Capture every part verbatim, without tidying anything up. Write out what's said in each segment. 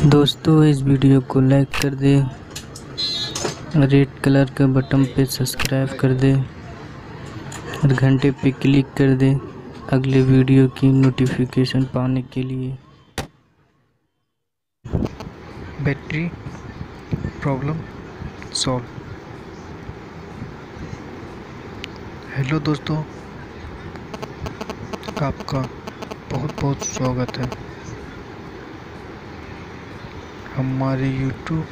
दोस्तों इस वीडियो को लाइक कर दे, रेड कलर का बटन पे सब्सक्राइब कर दे और घंटे पे क्लिक कर दे अगले वीडियो की नोटिफिकेशन पाने के लिए। Battery problem solve. हेलो दोस्तों, आपका बहुत बहुत स्वागत है हमारे यूट्यूब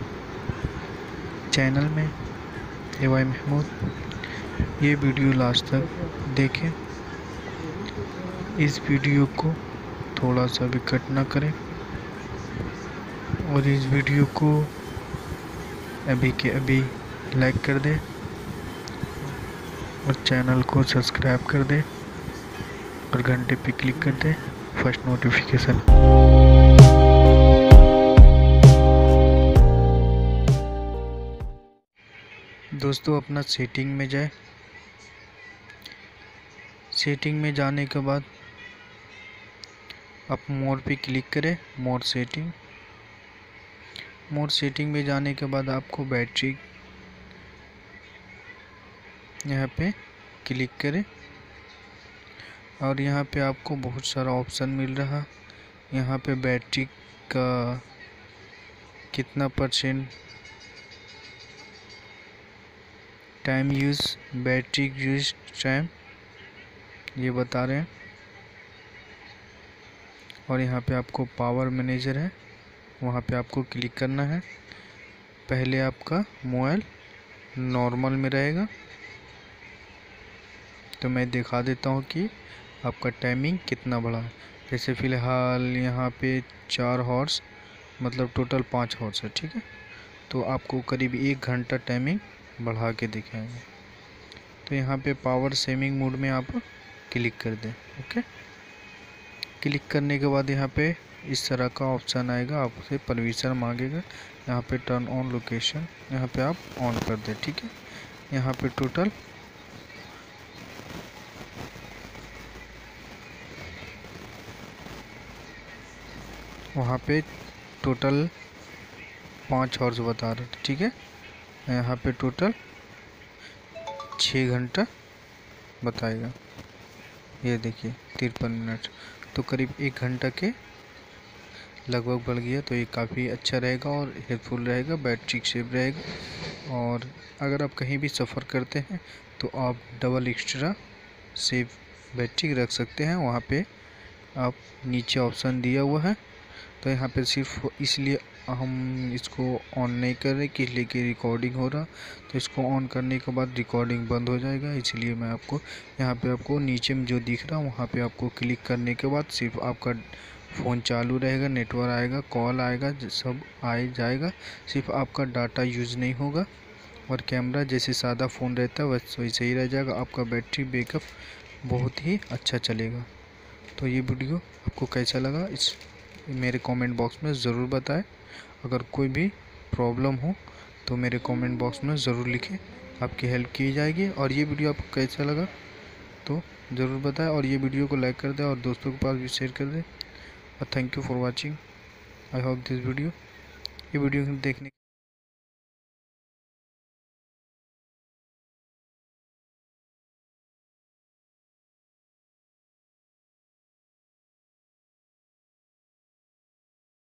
चैनल में। A Y Mahmood. ये वीडियो लास्ट तक देखें, इस वीडियो को थोड़ा सा भी कट ना करें और इस वीडियो को अभी के अभी लाइक कर दें और चैनल को सब्सक्राइब कर दें और घंटे पे क्लिक कर दें फर्स्ट नोटिफिकेशन। दोस्तों अपना सेटिंग में जाए। सेटिंग में जाने के बाद आप मोर पे क्लिक करें। मोर सेटिंग मोर सेटिंग में जाने के बाद आपको बैटरी यहाँ पे क्लिक करें और यहाँ पे आपको बहुत सारा ऑप्शन मिल रहा। यहाँ पे बैटरी का कितना percent time use, battery use time ये बता रहे हैं। और यहाँ पे आपको पावर मैनेजर है, वहाँ पे आपको क्लिक करना है। पहले आपका मोबाइल नॉर्मल में रहेगा, तो मैं दिखा देता हूँ कि आपका टाइमिंग कितना बढ़ा है। जैसे फ़िलहाल यहाँ पे चार हॉर्स मतलब टोटल पाँच हॉर्स है, ठीक है। तो आपको करीब एक घंटा टाइमिंग बढ़ा के दिखाएंगे। तो यहाँ पे पावर सेविंग मोड में आप क्लिक कर दें। ओके, क्लिक करने के बाद यहाँ पे इस तरह का ऑप्शन आएगा, आपसे परमिशन मांगेगा। यहाँ पे टर्न ऑन लोकेशन, यहाँ पे आप ऑन कर दें, ठीक है। यहाँ पे टोटल वहाँ पे टोटल पाँच हॉर्स बता रहे थे, ठीक है। यहाँ पे टोटल छः घंटा बताएगा। ये देखिए तिरपन मिनट, तो करीब एक घंटा के लगभग बढ़ गया। तो ये काफ़ी अच्छा रहेगा और हेल्पफुल रहेगा, बैटरी सेव रहेगा। और अगर आप कहीं भी सफ़र करते हैं तो आप डबल एक्स्ट्रा सेव बैटरी रख सकते हैं। वहाँ पे आप नीचे ऑप्शन दिया हुआ है, तो यहाँ पे सिर्फ इसलिए हम इसको ऑन नहीं कर रहे कि इसलिए कि रिकॉर्डिंग हो रहा। तो इसको ऑन करने के बाद रिकॉर्डिंग बंद हो जाएगा, इसलिए मैं आपको यहाँ पे आपको नीचे में जो दिख रहा वहाँ पे आपको क्लिक करने के बाद सिर्फ आपका फ़ोन चालू रहेगा, नेटवर्क आएगा, कॉल आएगा, सब आए जाएगा। सिर्फ आपका डाटा यूज़ नहीं होगा और कैमरा जैसे सादा फ़ोन रहता है वैसे वैसे ही रह जाएगा। आपका बैटरी बैकअप बहुत ही अच्छा चलेगा। तो ये वीडियो आपको कैसा लगा इस मेरे कमेंट बॉक्स में ज़रूर बताएं। अगर कोई भी प्रॉब्लम हो तो मेरे कमेंट बॉक्स में ज़रूर लिखें, आपकी हेल्प की जाएगी। और ये वीडियो आपको कैसा लगा तो ज़रूर बताएं और ये वीडियो को लाइक कर दें और दोस्तों के पास भी शेयर कर दें। और thank you for watching. I hope this video ये वीडियो देखने